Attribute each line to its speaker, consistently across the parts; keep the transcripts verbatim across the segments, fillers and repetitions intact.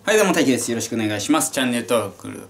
Speaker 1: はい、どうも、大輝です。よろしくお願いします。チャンネル登録。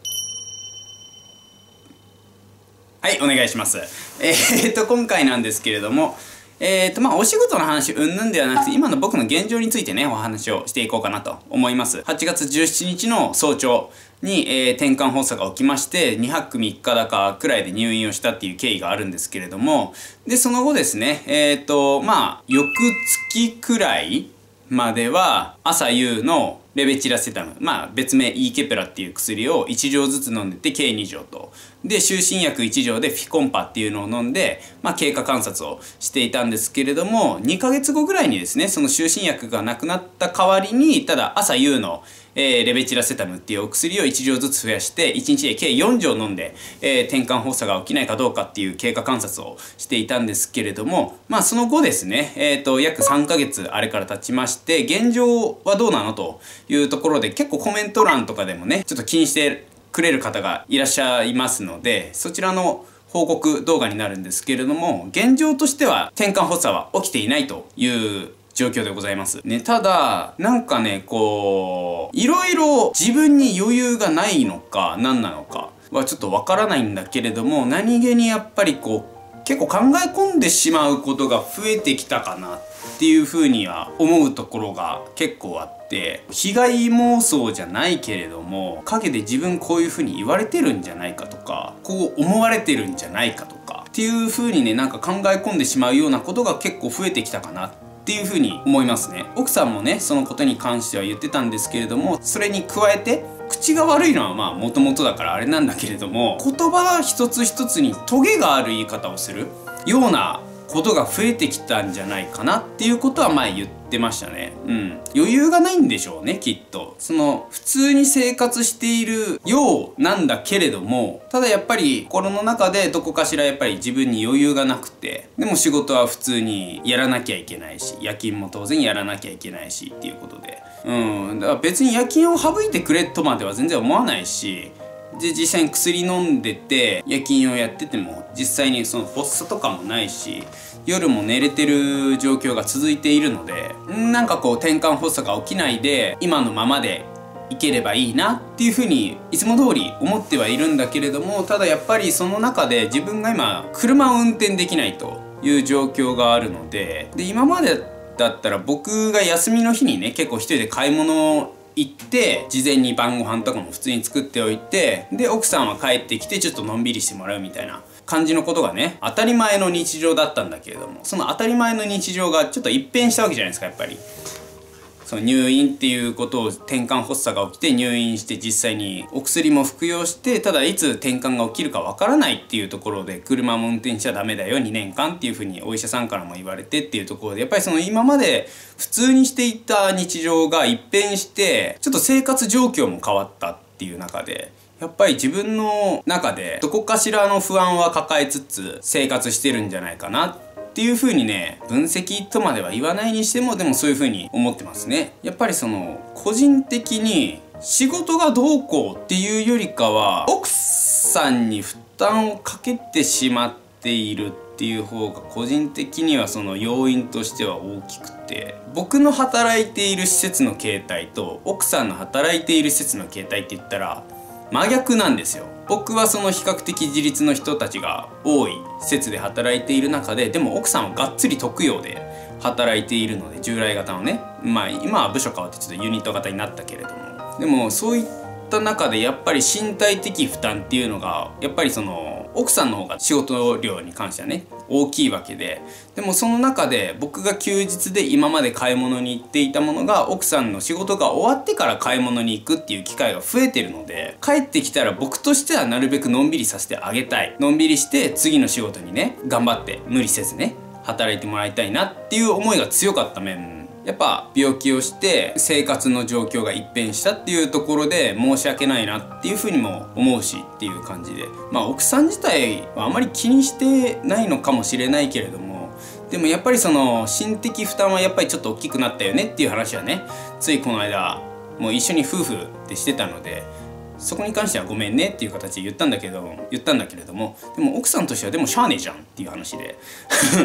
Speaker 1: はい、お願いします。えー、っと、今回なんですけれども、えー、っと、まあ、お仕事の話、うんぬんではなくて、今の僕の現状についてね、お話をしていこうかなと思います。はちがつじゅうしちにちの早朝に、えー、転換発作が起きまして、にはくみっかだかくらいで入院をしたっていう経緯があるんですけれども、で、その後ですね、えー、っと、まあ、翌月くらいまでは、朝夕のレベチラセタム、まあ別名イーケペラっていう薬をいち錠ずつ飲んでて計に錠と。で、就寝薬いち錠でフィコンパっていうのを飲んで、まあ経過観察をしていたんですけれども、にかげつごぐらいにですね、その就寝薬がなくなった代わりに、ただ朝夕のえー、レベチラセタムっていうお薬をいち錠ずつ増やしていちにちで計よん錠飲んで、えー、転換発作が起きないかどうかっていう経過観察をしていたんですけれども、まあその後ですね、えーと約さんかげつあれから経ちまして、現状はどうなのというところで結構コメント欄とかでもねちょっと気にしてくれる方がいらっしゃいますので、そちらの報告動画になるんですけれども、現状としては転換発作は起きていないという状況でございます。ね、ただ、なんかね、こう、いろいろ自分に余裕がないのか何なのかはちょっとわからないんだけれども、何気にやっぱりこう、結構考え込んでしまうことが増えてきたかなっていうふうには思うところが結構あって、被害妄想じゃないけれども、陰で自分こういうふうに言われてるんじゃないかとか、こう思われてるんじゃないかとか、っていうふうにね、なんか考え込んでしまうようなことが結構増えてきたかなっていうふうに思いますね。奥さんもね、そのことに関しては言ってたんですけれども、それに加えて、口が悪いのはまあ元々だからあれなんだけれども、言葉一つ一つにトゲがある言い方をするようなことが増えてきたんじゃないかなっていうことは前言ってましたね。うん。余裕がないんでしょうね、きっと。その、普通に生活しているようなんだけれども、ただやっぱり心の中でどこかしらやっぱり自分に余裕がなくて、でも仕事は普通にやらなきゃいけないし、夜勤も当然やらなきゃいけないしっていうことで。うん。だから別に夜勤を省いてくれとまでは全然思わないし、で実際に薬飲んでて夜勤をやってても実際にその発作とかもないし、夜も寝れてる状況が続いているので、なんかこう転換発作が起きないで今のままでいければいいなっていうふうにいつも通り思ってはいるんだけれども、ただやっぱりその中で自分が今車を運転できないという状況があるので、で今までだったら僕が休みの日にね結構一人で買い物を行って事前に晩ご飯とかも普通に作っておいて、で奥さんは帰ってきてちょっとのんびりしてもらうみたいな感じのことがね当たり前の日常だったんだけれども、その当たり前の日常がちょっと一変したわけじゃないですか。やっぱりその入院っていうことを、転換発作が起きて入院して実際にお薬も服用して、ただいつ転換が起きるかわからないっていうところで車も運転しちゃダメだよにねんかんっていうふうにお医者さんからも言われてっていうところで、やっぱりその今まで普通にしていた日常が一変してちょっと生活状況も変わったっていう中で、やっぱり自分の中でどこかしらの不安は抱えつつ生活してるんじゃないかなっていう風にね、分析とまでは言わないにしてもでもそういう風に思ってますね。やっぱりその個人的に仕事がどうこうっていうよりかは奥さんに負担をかけてしまっているっていう方が個人的にはその要因としては大きくて、僕の働いている施設の形態と奥さんの働いている施設の形態って言ったら真逆なんですよ。僕はその比較的自立の人たちが多い施設で働いている中で、でも奥さんはがっつり特養で働いているので、従来型のね、まあ今は部署変わってちょっとユニット型になったけれども、でもそういった中でやっぱり身体的負担っていうのがやっぱりその奥さんの方が仕事量に関してはね大きいわけで、でもその中で僕が休日で今まで買い物に行っていたものが奥さんの仕事が終わってから買い物に行くっていう機会が増えてるので、帰ってきたら僕としてはなるべくのんびりさせてあげたい、のんびりして次の仕事にね頑張って無理せずね働いてもらいたいなっていう思いが強かった面、やっぱ病気をして生活の状況が一変したっていうところで申し訳ないなっていうふうにも思うしっていう感じで、まあ奥さん自体はあまり気にしてないのかもしれないけれども、でもやっぱりその心的負担はやっぱりちょっと大きくなったよねっていう話はね、ついこの間もう一緒に夫婦でしてたので、そこに関してはごめんねっていう形で言ったんだけど言ったんだけれども、でも奥さんとしてはでもしゃあねえじゃんっていう話で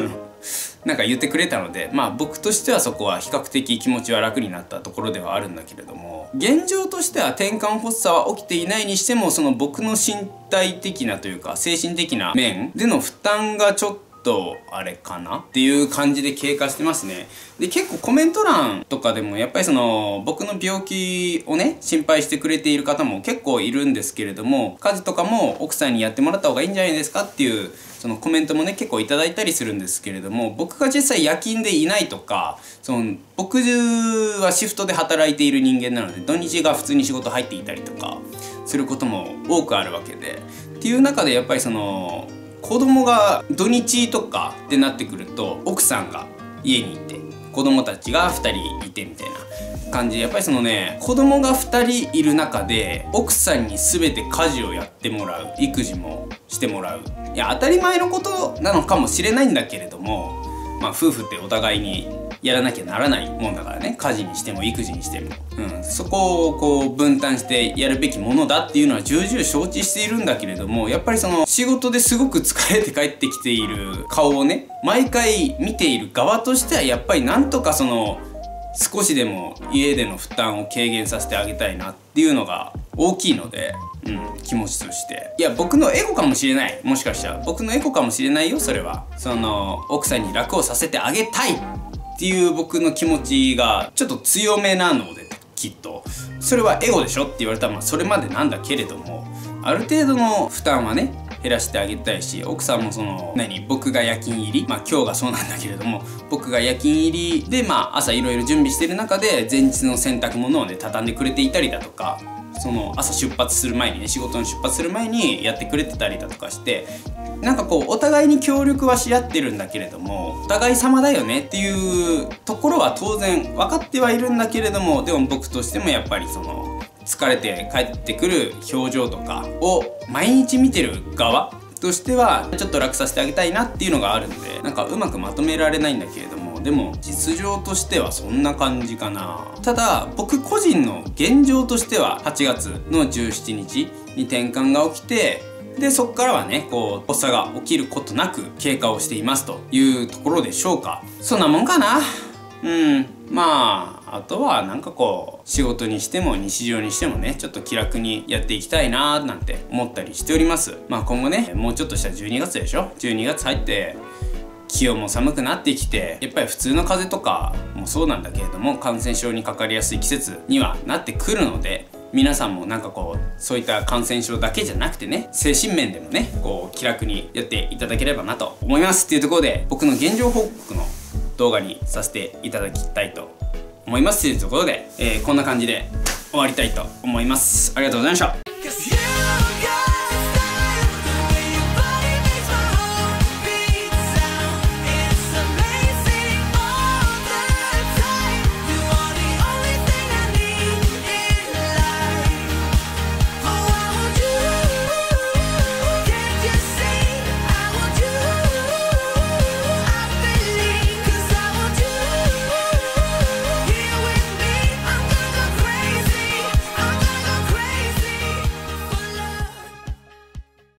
Speaker 1: なんか言ってくれたので、まあ僕としてはそこは比較的気持ちは楽になったところではあるんだけれども、現状としては転換発作は起きていないにしても、その僕の身体的なというか精神的な面での負担がちょっととあれかなっていう感じで経過してますね。で結構コメント欄とかでもやっぱりその僕の病気をね心配してくれている方も結構いるんですけれども、家事とかも奥さんにやってもらった方がいいんじゃないですかっていうそのコメントもね結構いただいたりするんですけれども、僕が実際夜勤でいないとか、その僕はシフトで働いている人間なので土日が普通に仕事入っていたりとかすることも多くあるわけで、っていう中でやっぱりその子供が土日とかってなってくると奥さんが家にいて子供たちがふたりいてみたいな感じで、やっぱりそのね子供がふたりいる中で奥さんに全て家事をやってもらう、育児もしてもらう、いや当たり前のことなのかもしれないんだけれども、まあ夫婦ってお互いにやらなきゃならないもんだからね、家事にしても育児にしても、うん、そこをこう分担してやるべきものだっていうのは重々承知しているんだけれども、やっぱりその仕事ですごく疲れて帰ってきている顔をね毎回見ている側としてはやっぱりなんとかその少しでも家での負担を軽減させてあげたいなっていうのが大きいので、うん、気持ちとして、いや僕のエゴかもしれない、もしかしたら僕のエゴかもしれないよ、それはその奥さんに楽をさせてあげたいっていう僕の気持ちがちょっと強めなので、きっとそれはエゴでしょって言われたらまあそれまでなんだけれども、ある程度の負担はね減らしてあげたいし、奥さんもその何僕が夜勤入り、まあ今日がそうなんだけれども僕が夜勤入りでまあ朝いろいろ準備してる中で前日の洗濯物をね畳んでくれていたりだとか、その朝出発する前にね仕事に出発する前にやってくれてたりだとかして、なんかこうお互いに協力はし合ってるんだけれどもお互い様だよねっていうところは当然分かってはいるんだけれども、でも僕としてもやっぱりその疲れて帰ってくる表情とかを毎日見てる側としてはちょっと楽させてあげたいなっていうのがあるので、なんかうまくまとめられないんだけれども、でも実情としてはそんな感じかな。ただ僕個人の現状としてははちがつのじゅうしちにちに転換が起きて、でそっからはねこう発作が起きることなく経過をしていますというところでしょうか。そんなもんかな。うんまああとはなんかこう仕事にしても日常にしてもねちょっと気楽にやっていきたいなーなんて思ったりしております。まあ今後ねもうちょっとしたじゅうにがつでしょ。じゅうにがつ入って気温も寒くなってきて、やっぱり普通の風邪とかもそうなんだけれども感染症にかかりやすい季節にはなってくるので、皆さんもなんかこうそういった感染症だけじゃなくてね精神面でもねこう気楽にやっていただければなと思いますっていうところで、僕の現状報告の動画にさせていただきたいと思いますというところで、えー、こんな感じで終わりたいと思います。ありがとうございました。